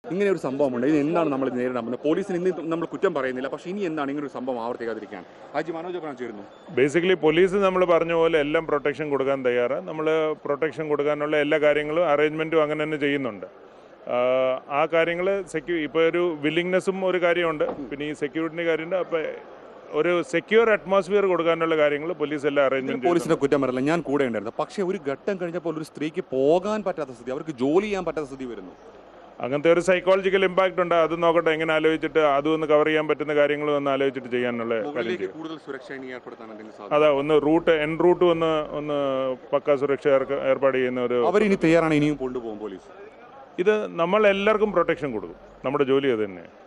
ഇങ്ങനെ ഒരു സംഭവമുണ്ട്. ഇത് എന്താണ് നമ്മൾ നേരിടാൻ പോകുന്നത്? പോലീസിന് ഇന്ന് നമ്മൾ കുറ്റം പറയുന്നില്ല, പക്ഷേ ഇനി എന്താണ് ഇങ്ങനെ ഒരു സംഭവം ആവർത്തിക്കാതിരിക്കാൻ? ഹാജി മനോജ് പറഞ്ഞു ചേരുന്നു. ബേസിക്കലി പോലീസ് നമ്മൾ പറഞ്ഞ പോലെ എല്ലാം പ്രൊട്ടക്ഷൻ കൊടുക്കാൻ തയ്യാറാണ്. നമ്മൾ പ്രൊട്ടക്ഷൻ കൊടുക്കാനുള്ള എല്ലാ കാര്യങ്ങളും അറേഞ്ച്മെൻറ്റും അങ്ങനെ തന്നെ ചെയ്യുന്നുണ്ട്. ആ കാര്യങ്ങൾ ഇപ്പോൾ ഒരു വില്ലിങ്നെസ്സും ഒരു കാര്യമുണ്ട്, പിന്നെ ഈ സെക്യൂരിറ്റിൻ്റെ കാര്യമുണ്ട്. അപ്പോൾ ഒരു സെക്യൂർ അറ്റ്മോസ്ഫിയർ കൊടുക്കാനുള്ള കാര്യങ്ങൾ പോലീസ് എല്ലാം അറേഞ്ച്മെന്റ്. പോലീസിന്റെ കുറ്റം പറയില്ല, ഞാൻ കൂടെ ഉണ്ടായിരുന്നു. പക്ഷേ ഒരു ഘട്ടം കഴിഞ്ഞപ്പോൾ ഒരു സ്ത്രീക്ക് പോകാൻ പറ്റാത്ത സ്ഥിതി, അവർക്ക് ജോലി ചെയ്യാൻ പറ്റാത്ത സ്ഥിതി വരുന്നു. അങ്ങനത്തെ ഒരു സൈക്കോളജിക്കൽ ഇമ്പാക്റ്റ് ഉണ്ട്. അത് നോക്കട്ടെ, എങ്ങനെ ആലോചിച്ചിട്ട് അതൊന്ന് കവർ ചെയ്യാൻ പറ്റുന്ന കാര്യങ്ങളും ഒന്ന് ആലോചിച്ചിട്ട് ചെയ്യാനുള്ള കാര്യം. കൂടുതൽ സുരക്ഷ ഇനി ഏർപ്പെടുത്താൻ അതാ ഒന്ന് എൻ റൂട്ട് ഒന്ന് പക്ക സുരക്ഷ ഏർപ്പാട് ചെയ്യുന്ന ഒരു അവരിനി തയ്യാറാണ്, ഇനിയും കൊണ്ടുപോകും പോലീസ്. ഇത് നമ്മൾ എല്ലാവർക്കും പ്രൊട്ടക്ഷൻ കൊടുക്കും. നമ്മുടെ ജോലി അത് തന്നെ.